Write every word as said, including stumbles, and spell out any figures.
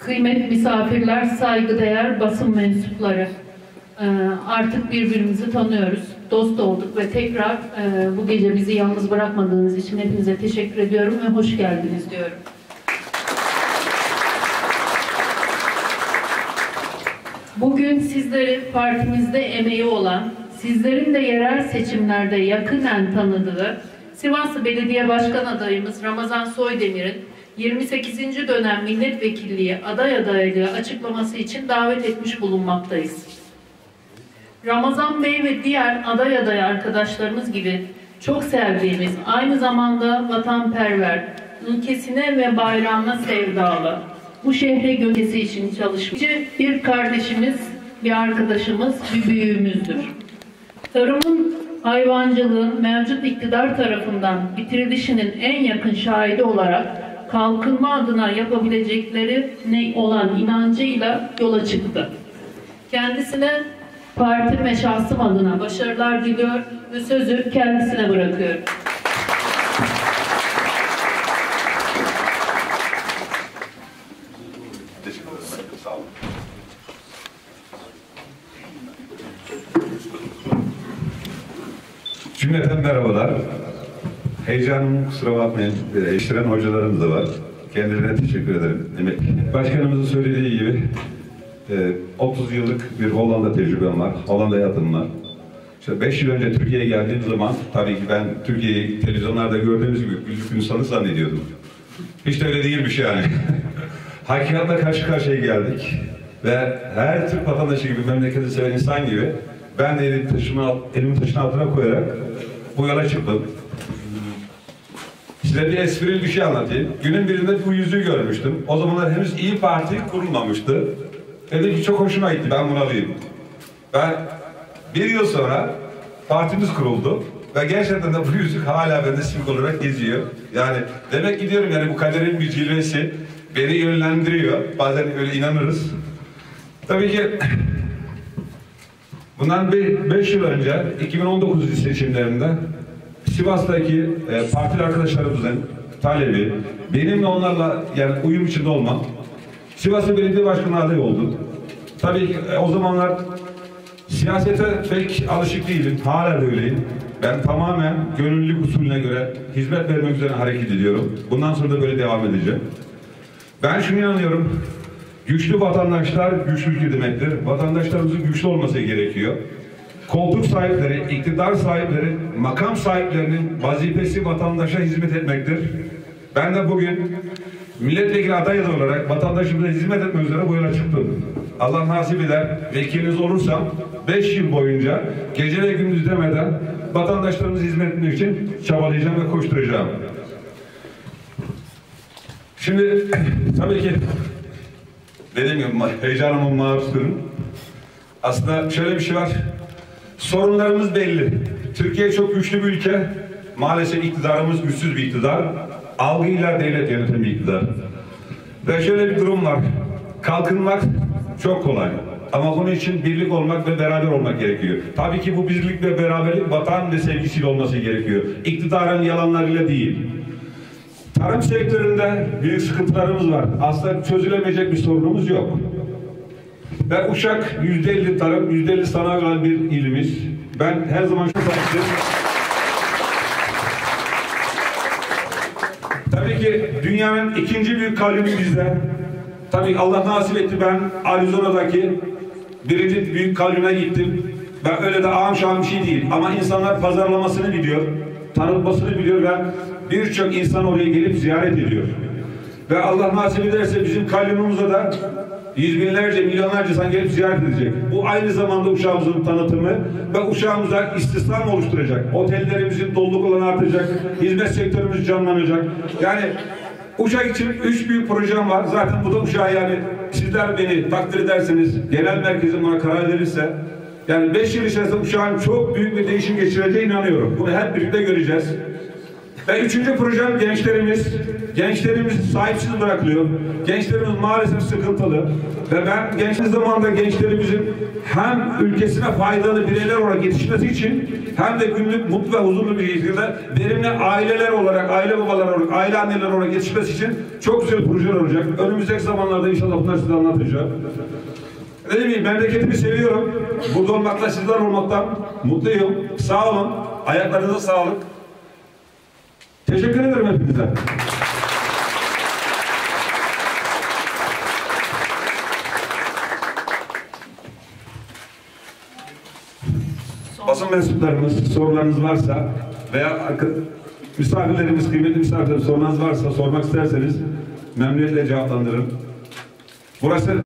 Kıymetli misafirler, saygıdeğer basın mensupları, artık birbirimizi tanıyoruz, dost olduk ve tekrar bu gece bizi yalnız bırakmadığınız için hepinize teşekkür ediyorum ve hoş geldiniz diyorum. Bugün sizleri partimizde emeği olan, sizlerin de yerel seçimlerde yakinen tanıdığı Sivaslı Belediye Başkan adayımız Ramazan Soydemir'in yirmi sekizinci dönem milletvekilliği aday adaylığı açıklaması için davet etmiş bulunmaktayız. Ramazan Bey ve diğer aday aday arkadaşlarımız gibi çok sevdiğimiz, aynı zamanda vatanperver, ülkesine ve bayrağına sevdalı, bu şehre gölgesi için çalışmacı bir kardeşimiz, bir arkadaşımız, bir büyüğümüzdür. Tarımın, hayvancılığın mevcut iktidar tarafından bitirilişinin en yakın şahidi olarak kalkınma adına yapabilecekleri ne olan inancıyla yola çıktı. Kendisine partim ve şahsım adına başarılar diliyor ve sözü kendisine bırakıyorum. Sağ olun. Cümleten merhabalar. Heyecanım, kusura bakmayın, eleştiren hocalarımız da var. Kendilerine teşekkür ederim. Başkanımızın söylediği gibi otuz yıllık bir Hollanda tecrübem var. Hollanda hayatım var. İşte beş yıl önce Türkiye'ye geldiğim zaman tabii ki ben Türkiye'yi televizyonlarda gördüğümüz gibi güllük insanı zannediyordum. Hiç de öyle değilmiş yani. Hakikatle karşı karşıya geldik ve her Türk vatandaşı gibi, memleketi seven insan gibi ben de elimi taşımın, elimi taşın altına koyarak bu yola çıktım. Size bir esprili bir şey anlatayım. Günün birinde bu yüzüğü görmüştüm. O zamanlar henüz İYİ Parti kurulmamıştı. Dedim ki çok hoşuma gitti, ben bunu alayım. Ben bir yıl sonra partimiz kuruldu ve gerçekten de bu yüzük hala bende simge olarak geziyor. Yani demek ki diyorum, yani bu kaderin bir cilvesi beni yönlendiriyor. Bazen öyle inanırız. Tabii ki bundan beş yıl önce iki bin on dokuz seçimlerinde Sivas'taki e, partili arkadaşlarımızın talebi, benimle onlarla yani uyum içinde olmam, Sivas'ta belediye başkanı adayı oldum. Tabii ki e, o zamanlar siyasete pek alışık değilim, hala da öyleyim. Ben tamamen gönüllülük usulüne göre hizmet vermek üzere hareket ediyorum. Bundan sonra da böyle devam edeceğim. Ben şunu inanıyorum, güçlü vatandaşlar güçlü ülke demektir. Vatandaşlarımızın güçlü olması gerekiyor. Koltuk sahipleri, iktidar sahipleri, makam sahiplerinin vazifesi vatandaşa hizmet etmektir. Ben de bugün milletvekili adayı olarak vatandaşımıza hizmet etmek üzere bu yola çıktım. Allah nasip eder, vekiliniz olursam beş yıl boyunca gece ve gündüz demeden vatandaşlarımızı hizmet etmek için çabalayacağım ve koşturacağım. Şimdi tabii ki dediğim gibi heyecanıma maruzum. Aslında şöyle bir şey var. Sorunlarımız belli. Türkiye çok güçlü bir ülke. Maalesef iktidarımız güçsüz bir iktidar. Algıyla devlet yöneten bir iktidar. Ve şöyle bir durum var. Kalkınmak çok kolay. Ama bunun için birlik olmak ve beraber olmak gerekiyor. Tabii ki bu birlik ve beraberlik vatan ve sevgisiyle olması gerekiyor. İktidarın yalanlarıyla değil. Tarım sektöründe büyük sıkıntılarımız var. Aslında çözülemeyecek bir sorunumuz yok. Ve Uşak yüzde elli tarım, yüzde elli sanayi olan bir ilimiz. Ben her zaman şu farklı. Tabii ki dünyanın ikinci büyük kalyonu bizde. Tabii Allah nasip etti, ben Arizona'daki birinci büyük kalyona gittim. Ben öyle de ağam şahım bir şey değil. Ama insanlar pazarlamasını biliyor, tanıtmasını biliyor ve birçok insan oraya gelip ziyaret ediyor. Ve Allah nasip ederse bizim kalyonumuza da yüz binlerce, milyonlarca insan gelip ziyaret edecek. Bu aynı zamanda Uşağımızın tanıtımı ve Uşağımıza istihdam oluşturacak. Otellerimizin doluluk olanı artacak, hizmet sektörümüz canlanacak. Yani Uşak için üç büyük projem var. Zaten bu da Uşak, yani sizler beni takdir ederseniz, genel merkezim buna karar verirse, yani beş yıl içerisinde Uşak'ın çok büyük bir değişim geçireceğine inanıyorum. Bunu hep birlikte göreceğiz. Ve üçüncü projem gençlerimiz. Gençlerimiz sahipsiz bırakılıyor. Gençlerimiz maalesef sıkıntılı. Ve ben gençlik zamanında gençlerimizin hem ülkesine faydalı bireyler olarak yetişmesi için hem de günlük mutlu ve huzurlu bir şekilde verimli aileler olarak, aile babalar olarak, aile anneler olarak yetişmesi için çok güzel projeler olacak. Önümüzdeki zamanlarda inşallah bunları size anlatacağım. Dediğim gibi memleketimi seviyorum. Burada olmakla, sizler olmaktan mutluyum. Sağ olun. Ayaklarınıza sağlık. Teşekkür ederim hepinize. Basın mensuplarımız, sorularınız varsa veya misafirlerimiz, kıymetli misafirlerimiz sorularınız varsa sormak isterseniz memnuniyetle cevaplandırırım. Burası